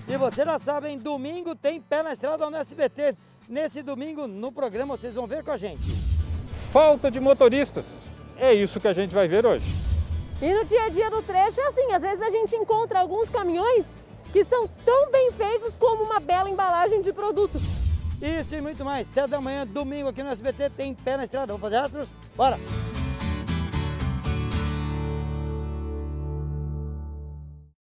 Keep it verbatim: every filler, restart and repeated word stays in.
E você já sabe, hein? Domingo tem Pé na Estrada no S B T. Nesse domingo, no programa, vocês vão ver com a gente. Falta de motoristas. É isso que a gente vai ver hoje. E no dia a dia do trecho é assim, às vezes a gente encontra alguns caminhões que são tão bem feitos como uma bela embalagem de produto. Isso e muito mais. Sete da manhã, domingo aqui no S B T tem Pé na Estrada. Vamos fazer astros? Bora!